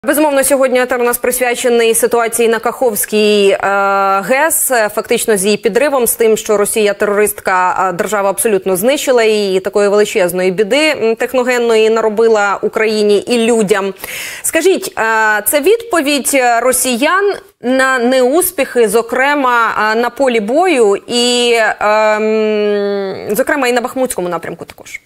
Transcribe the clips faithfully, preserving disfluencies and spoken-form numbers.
Безумовно, сьогодні етер у нас присвячений ситуації на Каховській е, ГЕС, фактично з її підривом, з тим, що Росія терористка, держава абсолютно знищила її, такої величезної біди техногенної наробила Україні і людям. Скажіть, е, це відповідь росіян на неуспіхи, зокрема, на полі бою і, е, зокрема, і на Бахмутському напрямку також?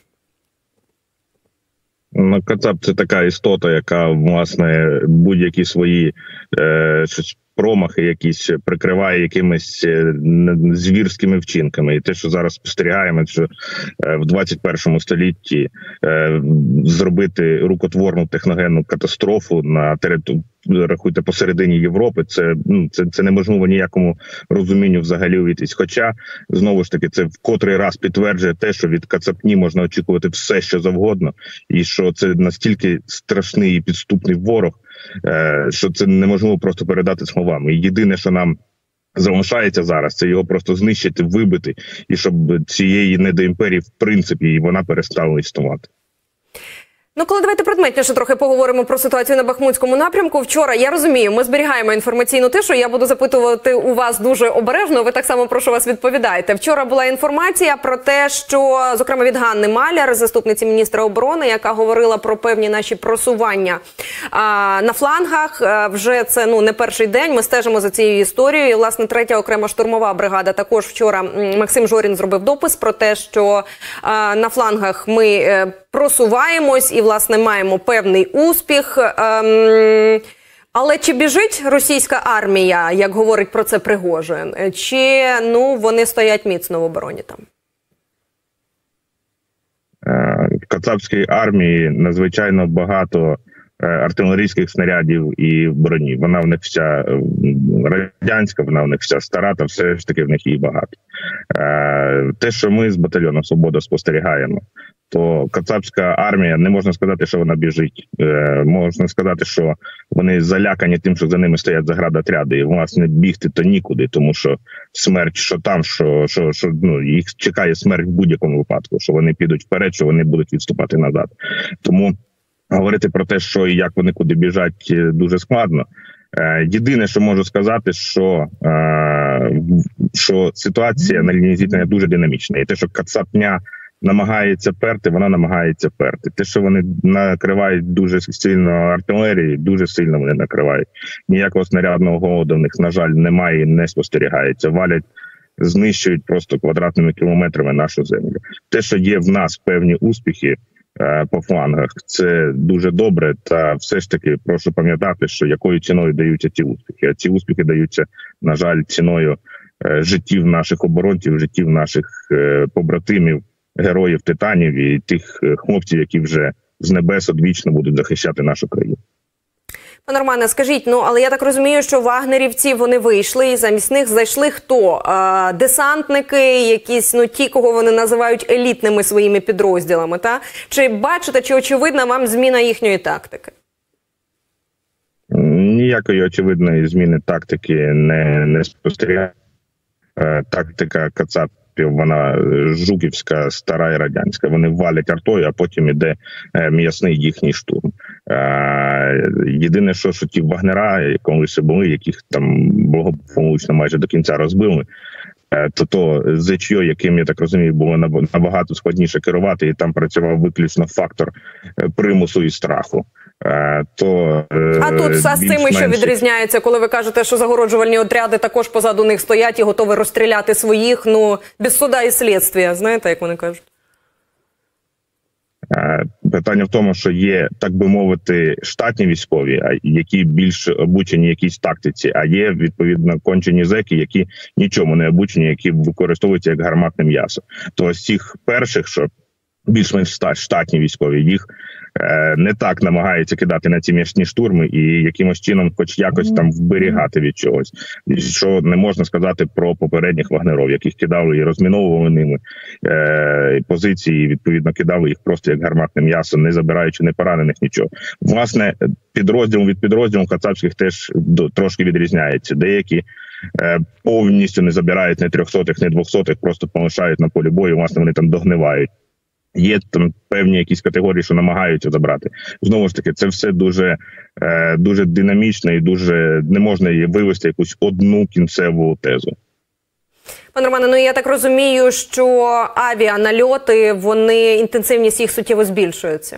Ну, Кацап – це така істота, яка, власне, будь-які свої е, щось, промахи якісь прикриває якимись е, звірськими вчинками. І те, що зараз спостерігаємо, що е, в двадцять першому столітті е, зробити рукотворну техногенну катастрофу на території, рахуйте, посередині Європи, це, ну, це, це неможливо ніякому розумінню взагалі увійтись. Хоча, знову ж таки, це в котрий раз підтверджує те, що від Кацапні можна очікувати все, що завгодно, і що це настільки страшний і підступний ворог, е, що це неможливо просто передати словами. І єдине, що нам залишається зараз, це його просто знищити, вибити, і щоб цієї недоімперії, в принципі, вона перестала існувати. Ну, коли давайте предметніше трохи поговоримо про ситуацію на Бахмутському напрямку. Вчора, я розумію, ми зберігаємо інформаційну тишу, я буду запитувати у вас дуже обережно, ви так само, прошу вас, відповідайте. Вчора була інформація про те, що, зокрема, від Ганни Маляр, заступниці міністра оборони, яка говорила про певні наші просування а, на флангах. А, вже це, ну, не перший день, ми стежимо за цією історією. І, власне, третя окрема штурмова бригада також вчора, Максим Жорін зробив допис про те, що а, на флангах ми е, просуваємось і, власне, маємо певний успіх. Ем, але чи біжить російська армія, як говорить про це Пригожин? Чи, ну, вони стоять міцно в обороні там? В кацапській армії надзвичайно багато артилерійських снарядів і броні. Вона в них вся радянська, вона в них вся стара, та все ж таки в них її багато. Те, що ми з батальйону «Свобода» спостерігаємо, то кацапська армія, не можна сказати, що вона біжить. Е, можна сказати, що вони залякані тим, що за ними стоять заградотряди. І, власне, бігти то нікуди, тому що смерть, що там, що, що, що ну, їх чекає смерть в будь-якому випадку, що вони підуть вперед, що вони будуть відступати назад. Тому говорити про те, що і як вони куди біжать, дуже складно. Е, єдине, що можу сказати, що, е, що ситуація на лінії зіткнення дуже динамічна. І те, що Кацапня намагається перти, вона намагається перти. Те, що вони накривають дуже сильно артилерії, дуже сильно вони накривають. Ніякого снарядного голоду в них, на жаль, немає і не спостерігається. Валять, знищують просто квадратними кілометрами нашу землю. Те, що є в нас певні успіхи е, по флангах, це дуже добре. Та все ж таки прошу пам'ятати, що якою ціною даються ці успіхи. А ці успіхи даються, на жаль, ціною е, життів наших оборонців, життів наших е, побратимів, героїв, титанів і тих хлопців, які вже з небес одвічно будуть захищати нашу країну. Пане Романе, скажіть, ну, але я так розумію, що вагнерівці, вони вийшли, і замість них зайшли хто? А, десантники, якісь, ну, ті, кого вони називають елітними своїми підрозділами, та? Чи бачите, чи очевидна вам зміна їхньої тактики? Ніякої очевидної зміни тактики не, не спостерігає. Тактика Кацап, вона жуківська, стара і радянська. Вони валять артою, а потім іде м'ясний їхній штурм. Єдине, що, що ті вагнера, колись були, яких там благополучно майже до кінця розбили, то то ЗЧО, яким, я так розумію, було набагато складніше керувати, і там працював виключно фактор примусу і страху. То, а тут а з цими що відрізняється, коли ви кажете, що загороджувальні отряди також позаду них стоять і готові розстріляти своїх, ну, без суда і слідства, знаєте, як вони кажуть? Питання в тому, що є, так би мовити, штатні військові, які більш обучені якійсь тактиці, а є, відповідно, кончені зеки, які нічому не обучені, які використовуються як гарматне м'ясо. То з цих перших, що більш-менш штатні військові, їх е, не так намагаються кидати на ці м'ясні штурми і якимось чином хоч якось там вберігати від чогось. Що не можна сказати про попередніх вагнеров, яких кидали і розміновували ними е, позиції, і відповідно кидали їх просто як гарматне м'ясо, не забираючи не поранених, нічого. Власне, підрозділ від підрозділу кацапських теж до, трошки відрізняється. Деякі е, повністю не забирають не трьохсотих, не двохсотих, просто полишають на полі бою, власне, вони там догнивають. Є там певні якісь категорії, що намагаються забрати. Знову ж таки, це все дуже, е, дуже динамічно і дуже не можна її вивести якусь одну кінцеву тезу. Пане Романе, ну я так розумію, що авіанальоти, вони, інтенсивність їх суттєво збільшується.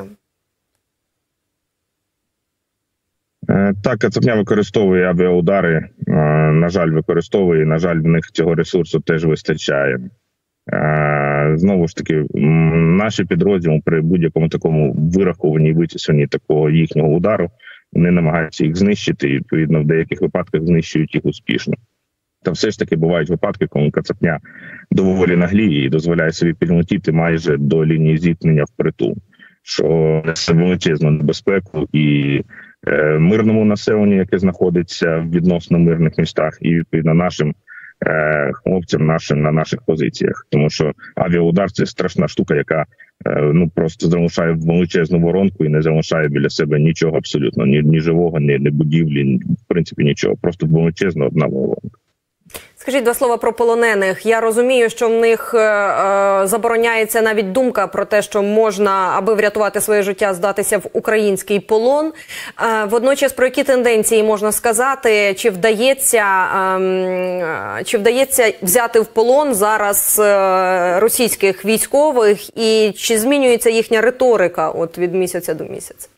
Е, так, Кацапня використовує авіаудари, е, на жаль, використовує, на жаль, в них цього ресурсу теж вистачає. Знову ж таки, наші підрозділи при будь-якому такому вирахуванні і вичисленні такого їхнього удару, вони намагаються їх знищити, і, відповідно, в деяких випадках знищують їх успішно. Та все ж таки бувають випадки, коли Кацапня доволі нагліє і дозволяє собі підлетіти майже до лінії зіткнення впритул, що несе величезну небезпеку і е, мирному населенню, яке знаходиться в відносно мирних містах, і, відповідно, нашим хлопцям нашим на наших позиціях, тому що авіаудар – це страшна штука, яка ну просто залишає величезну воронку і не залишає біля себе нічого абсолютно, ні, ні живого, ні, ні будівлі, ні, в принципі нічого, просто величезна одна воронка. Скажіть два слова про полонених. Я розумію, що в них е, е, забороняється навіть думка про те, що можна, аби врятувати своє життя, здатися в український полон. Е, водночас, про які тенденції можна сказати, чи вдається, е, чи вдається взяти в полон зараз е, російських військових, і чи змінюється їхня риторика от від місяця до місяця?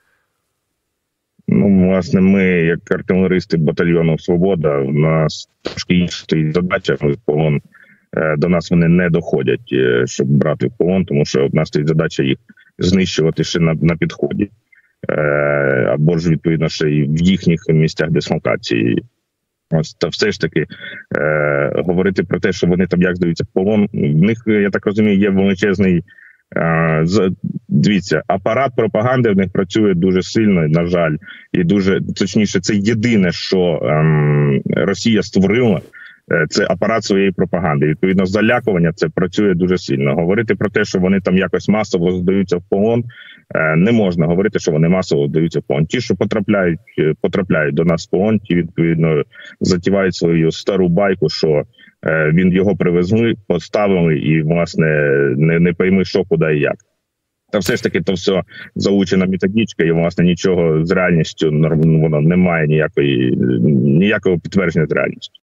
Ну, власне, ми, як артилеристи батальйону «Свобода», у нас трошки інша стоїть задача, в полон, до нас вони не доходять, щоб брати в полон, тому що в нас стоїть задача їх знищувати ще на, на підході, або ж, відповідно, ще і в їхніх місцях дислокації. Ось, та все ж таки, е, говорити про те, що вони там як здаються в полон, в них, я так розумію, є величезний, е, з, дивіться, апарат пропаганди в них працює дуже сильно, на жаль, і дуже, точніше, це єдине, що е, Росія створила, е, це апарат своєї пропаганди. Відповідно, залякування це працює дуже сильно. Говорити про те, що вони там якось масово здаються в полон, не можна говорити, що вони масово здаються в полон. Ті, що потрапляють, потрапляють до нас в полон, ті, відповідно, затівають свою стару байку, що е, він його привезли, поставили і, власне, не, не пойми, що, куди і як. Та все ж таки, то все заучена методичка, і, власне, нічого з реальністю, воно немає ніякої, ніякого підтвердження з реальністю.